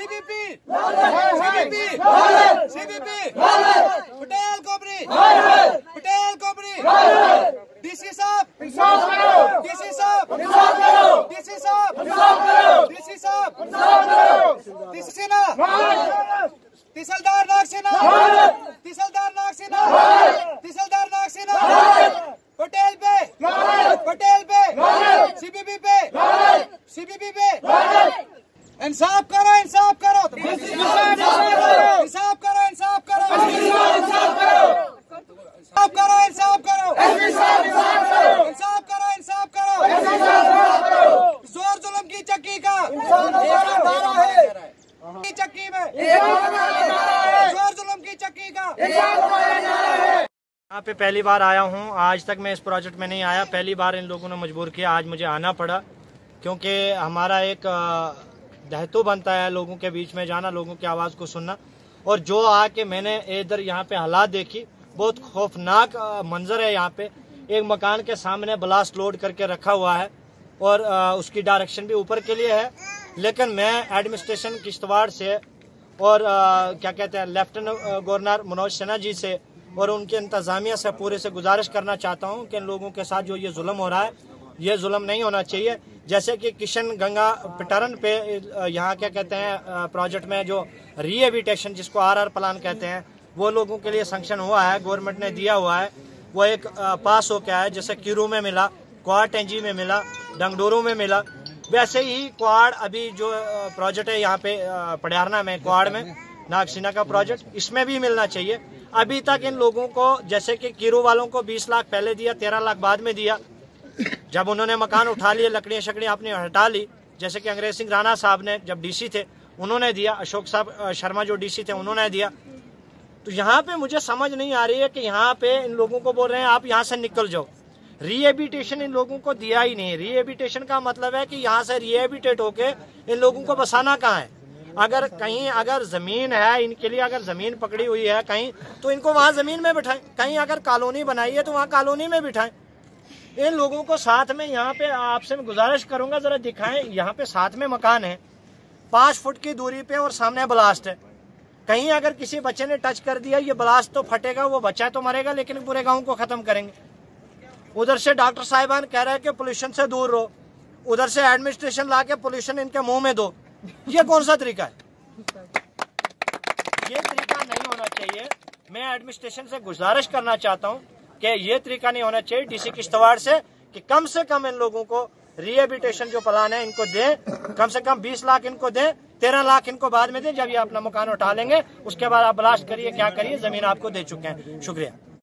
CBP Patel कोबरी DC साहब तिसलदार नाग सेना पटेल पे सीबीपी पे इंसाफ करो इंसाफ करो जोर जुल्म की चक्की का चक्की में जोर जुल्म की चक्की का। यहाँ पे पहली बार आया हूँ। आज तक मैं इस प्रोजेक्ट में नहीं आया, पहली बार इन लोगों ने मजबूर किया, आज मुझे आना पड़ा क्योंकि हमारा एक दायित्व बनता है लोगों के बीच में जाना, लोगों की आवाज़ को सुनना। और जो आके मैंने इधर यहाँ पे हालात देखी, बहुत खौफनाक मंजर है। यहाँ पे एक मकान के सामने ब्लास्ट लोड करके रखा हुआ है और उसकी डायरेक्शन भी ऊपर के लिए है। लेकिन मैं एडमिनिस्ट्रेशन किश्तवाड़ से और क्या कहते हैं लेफ्टिनेंट गवर्नर मनोज सिन्हा जी से और उनके इंतजामिया से पूरे से गुजारिश करना चाहता हूं कि इन लोगों के साथ जो ये जुल्म हो रहा है, ये जुल्म नहीं होना चाहिए। जैसे कि किशन गंगा पिटारन पे यहाँ क्या कहते हैं प्रोजेक्ट में जो रिहेबिलिटेशन जिसको RR प्लान कहते हैं, वो लोगों के लिए सैंक्शन हुआ है, गवर्नमेंट ने दिया हुआ है, वो एक पास हो गया है। जैसे किरू में मिला, क्वाड टेंजी में मिला, डंगडोरू में मिला, वैसे ही क्वाड अभी जो प्रोजेक्ट है यहाँ पे पड़ियारना में क्वाड में नागसीना का प्रोजेक्ट, इसमें भी मिलना चाहिए। अभी तक इन लोगों को जैसे कि किरू वालों को 20 लाख पहले दिया, 13 लाख बाद में दिया। जब उन्होंने मकान उठा लिए, लकड़ियाँ शकड़ियाँ अपनी हटा ली, जैसे कि अंग्रेज सिंह राणा साहब ने जब DC थे उन्होंने दिया, अशोक साहब शर्मा जो DC थे उन्होंने दिया। तो यहाँ पे मुझे समझ नहीं आ रही है कि यहाँ पे इन लोगों को बोल रहे हैं आप यहाँ से निकल जाओ। रिहेबिलिटेशन इन लोगों को दिया ही नहीं। रिहेबिलिटेशन का मतलब है कि यहाँ से रिहेबिलिटेट होके इन लोगों को बसाना कहाँ है। अगर कहीं अगर जमीन है इनके लिए, अगर जमीन पकड़ी हुई है कहीं, तो इनको वहाँ जमीन में बिठाएं। कहीं अगर कॉलोनी बनाई है तो वहाँ कॉलोनी में बिठाएं। इन लोगों को साथ में यहाँ पे आपसे मैं गुजारिश करूंगा जरा दिखाएं। यहाँ पे साथ में मकान है, 5 फुट की दूरी पे और सामने ब्लास्ट है। कहीं अगर किसी बच्चे ने टच कर दिया, ये ब्लास्ट तो फटेगा, वो बच्चा तो मरेगा, लेकिन पूरे गाँव को खत्म करेंगे। उधर से डॉक्टर साहिबान कह रहे हैं कि पोल्यूशन से दूर रहो, उधर से एडमिनिस्ट्रेशन ला के पोल्यूशन इनके मुंह में दो। ये कौन सा तरीका है? ये तरीका नहीं होना चाहिए। मैं एडमिनिस्ट्रेशन से गुजारिश करना चाहता हूं कि ये तरीका नहीं होना चाहिए DC किश्तवाड़ से कि कम कम इन लोगों को रिहेबिलिटेशन जो प्लान है इनको दें, कम से कम 20 लाख इनको दें, 13 लाख इनको बाद में दें जब ये अपना मकान उठा लेंगे। उसके बाद आप ब्लास्ट करिए, क्या करिए, जमीन आपको दे चुके हैं। शुक्रिया।